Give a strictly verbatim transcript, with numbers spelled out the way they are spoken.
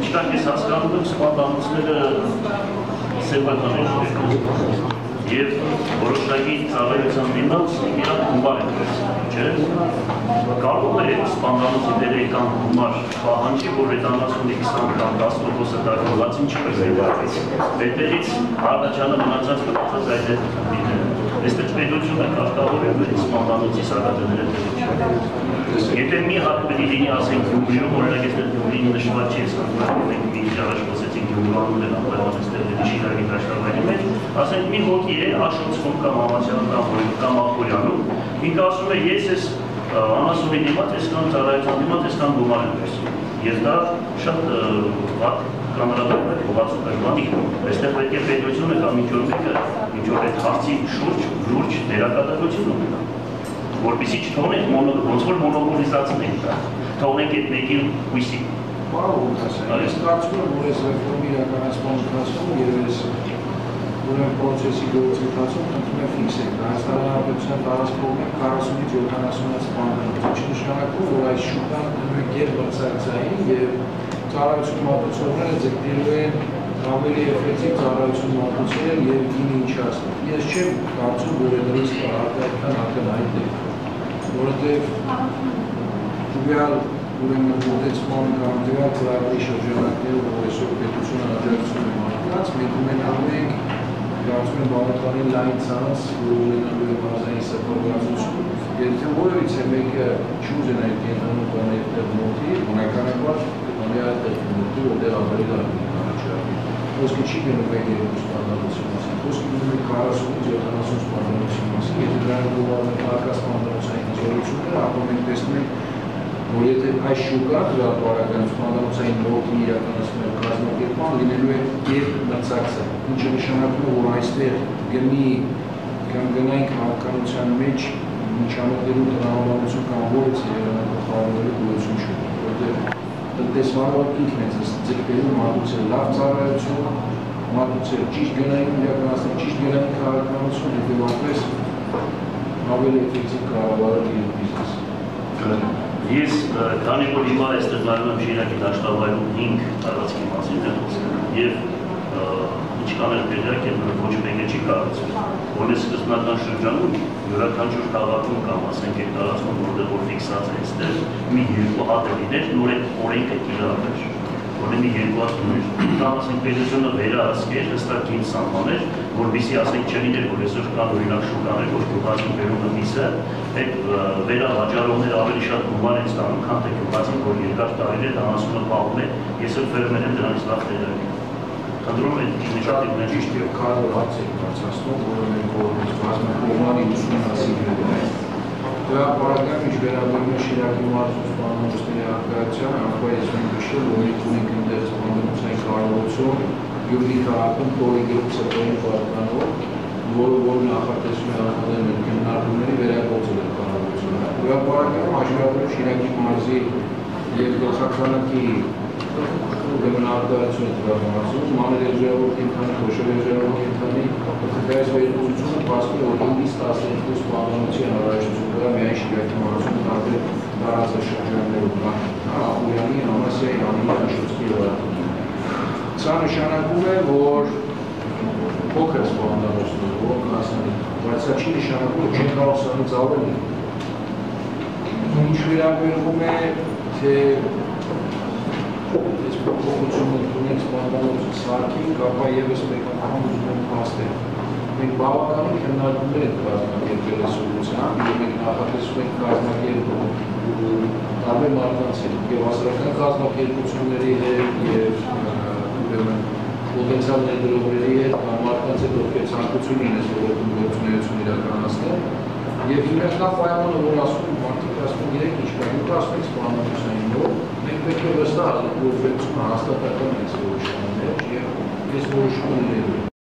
Ինչքան ես հասկանում եմ, սպանդանոցները սեփականներ են եւ որոշակի ծառայության դիմաց իրար գումար են վերցնում, չէ՞։ Կարող է սպանդանոցի դերեկան գումար պահանջի, որ հետանացունի քսան կամ տասը տոկոսը դարձած ինչպես է պետերից առաջանը մնացած մնացած այդ հետքնիները։ Այստեղ պետությունը կարգավորել է սպանդանոցի սարքատները դերիչ։ Եթե մի հատ պետք լինի, ասենք Գյումրիում, օրինակ այստեղ Գյումրին նշված չի, ասենք մենք մի առաջ խոսեցինք Գյումրիանն են ապրել այստեղ Շիրակի դաշտավայրի մեջ, ասենք մի հոգի է Աշոտցում կամ Համասյան կամ Ախորյանում, ինքը ասում է ես ես անասունի դիմաց այսքան ծառայության դիմաց այսքան գումար եմ վերցնում։ Եվ դա շատ վատ կանոնադրում է փոխածու պայմանին։ Այստեղ պետք է պետությունը կամ ինչ-որ մեկը ինչ-որ այդ հարցի շուրջ լուրջ դերակատարություն ունենա, որպեսզի չթողնենք ոնց որ մոնոպոլիզացնենք դա, թողնենք այդ մեկի հույսի։ Պարոն Ղուկասյան, ես կարծում եմ, որ այս ռեֆորմի իրականացման ընթացքում եւ այս ուրեմն պրոցեսի գործընթացում խնդրում եմ ֆիքսենք Հայաստանի Հանրապետության տարածքում քառասունից յոթանասուն սպանդանոց, ինչը նշանակում որ այս շուկան դնում է բացարձային եւ ծառայություն մատուցողները ձգտելու են ավելի էֆեկտիվ ծառայություն մատուցել եւ գինի ինչացնել։ Ես չեմ կարծում, որ այդ ռիսկը արտահայտական ակնհայտ է, որովհետեւ տվյալ ուրեմն մոտեցման կամ տվյալ ծրագրի շրջանակներում, որ այսօր պետությունը աջակցում է մարդկանց, մենք ունենալու ենք կարծում եմ բավականին լայն ցանց, որ ունենալու է բազային սրբազգացություն։ Եթե որևիցե մեկը չուզենա այդ կենտրոնում կամ այդտեղ մոտի, բնականաբար կտանի այդտեղ մոտի, որտեղ ավելի լավ առաջարկի։ Խոսքը չի գնում մեկ երկու սպանդանոցի մասին, խոսքը գնում է քառասունից յոթանասուն սպանդանոցի մասին։ Եթե դրանք գովարն արկա սպանդանոցային հզորությունները, ապա մենք տեսնում ենք, որ եթե այս շուկան դրատվարական սպանդանոցային մոտի իրականացնել կազմակերպման լինելու է երբ մրցակցը, ինչը նշանակում է, որ այստեղ գնի կամ գնայինք հավաքականության մեջ միջամտելու տնօրինություն կամ որից եղանակը խառնվելու գոյություն չունի, որտեղ տնտեսվարողը ինքն է ձգտելու մատուցել լավ ծառայություն, մատուցել ճիշտ գնային իրականացնել ճիշտ գնային քաղաքականություն եւ որպես ավելի էֆեկտիվ կառավարել իր բիզնեսը։ Ես քանի որ հիմա այստեղ նայում եմ Շիրակի դաշտավայրում հինգ տարածքի մասին եմ խոսում եւ ինչքան էլ տեղյակ եմ, ոչ մեկը չի կառուցվում։ Որպես սկզբնական շրջանում յուրաքանչյուր քաղաքում կամ ասենք այդ տարածքում որտեղ որ ֆիքսած է այստեղ մի երկու հատ լիներ, նոր այդ օրենքը կիրառվեր, որը մի երկու հատ ուներ, կամ ասենք պետությունը վերահսկեր հստակ ինչ սահմաններ, որպեսզի ասենք չլիներ, որ այսօր կան օրինակ շուկաներ, որ գյուղացին բերում են միսը, այդ վերահաճարողները ավելի շատ գումար են ստանում, քան թե գյուղացին, որ երկար տարիներ անասունը պահում է, ես էլ ֆերմեր եմ դրանից լավ տեղյակ եմ։ Խնդրում եմ ինժեներներ ճիշտ եւ կարևոր հարց եք բարձրացնում, որը մենք որպես բազմակողմանի ուսումնասիրել ենք։ Հրապարակման ինչ վերաբերում է Շիրակի մարզում սպանդանոցների արկայությանը, ապա ես մենք նշել, որ մենք ունենք այնտեղ սպանդանոցային կառավարություն, Գյումրի քաղաքում Պոլիգրուպ սպորտային պատկանող, որը որ նախատեսում է անցնել մեր քննարկումների վերագործել է կառավարությունը։ Հրապարակման հաշվարկում Շիրակի մարզի եւ գլխականակի ուրեմն արտադրությունը դրամացում, մանրէջերով կենտրոնի, խոշորեջերով կենտրոնի, այս վերլուծությունը փաստում է, որ հինգից տասնյոթ սպանդանոցի անհրաժեշտություն կա միայն Շիրակի մարզում տարբեր տարածաշրջաններում, Ախուրյանի, Համասյանի, Անիի, Աշոտցի եւ այլն։ Սա նշանակում է, որ փոքր սպանդանոցներ, որ հասանելի, բայց սա չի նշանակում, որ չեն կարող սրանից ավելի։ Ինչ վերաբերվում է, թե այս փոփոխությունը ունենք սպանդանոցի սարքին, ապա ևս մեկ անգամ ուզում եմ փաստել։ Մենք բավականին քննարկումներ ենք կազմակերպել այս ուղղությամբ, եւ մենք նախատեսում ենք կազմակերպել տարբեր մարդկանց հետ, եւ հասարակական կազմակերպությունների հետ, եւ ուրեմն պոտենցիալ ներդրողների հետ, կամ մարդկանց հետ, ովքեր ցանկություն ունեն սովորական գործունեություն իրականացնել, եւ հիմնական պայմանը, որ ասում են մարդիկ ասում են իրենք ինչ կա, դուք ասում եք սպանդանոցային նոր, մենք պետք է վստահ ենք, որ պետք է հաստատական այս որոշումներ եւ այս որոշումը լինելու